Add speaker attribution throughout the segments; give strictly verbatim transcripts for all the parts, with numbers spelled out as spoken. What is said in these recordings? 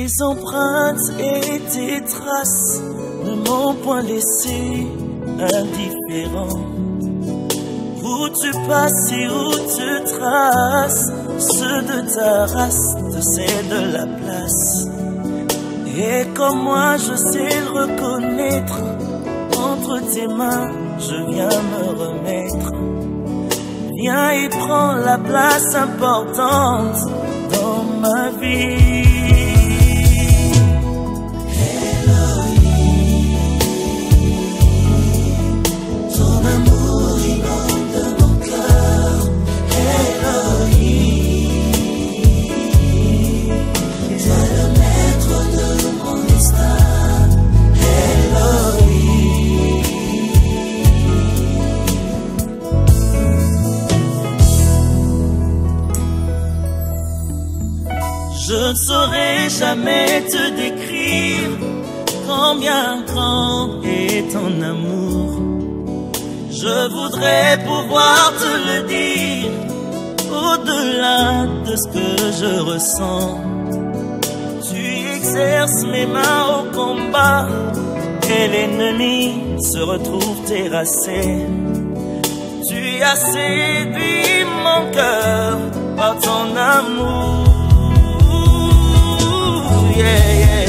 Speaker 1: Tes empreintes et tes traces ne m'ont point laissé indifférent. Où tu passes et où tu traces, ceux de ta race te cèdent la place. Et comme moi je sais le reconnaître, entre tes mains je viens me remettre. Viens et prends la place importante dans ma vie. Je ne saurais jamais te décrire combien grand est ton amour. Je voudrais pouvoir te le dire au-delà de ce que je ressens. Tu exerces mes mains au combat et l'ennemi se retrouve terrassé. Tu as séduit mon cœur par ton amour. Yeah, yeah.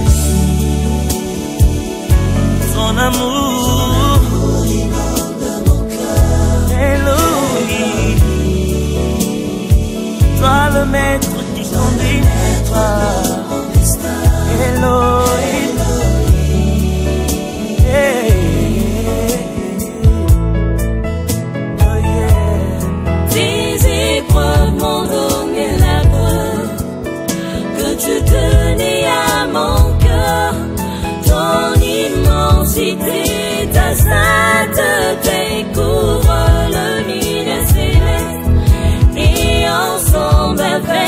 Speaker 1: Ton amour, Elohim, toi le maître qui conduit mes pas, Elohim, yeah. Oh yeah.
Speaker 2: Tes épreuves m'ont donné la preuve que tu tenais à mon cœur. Ton immensité, ta sainteté couvre le milieu céleste. Et ensemble avec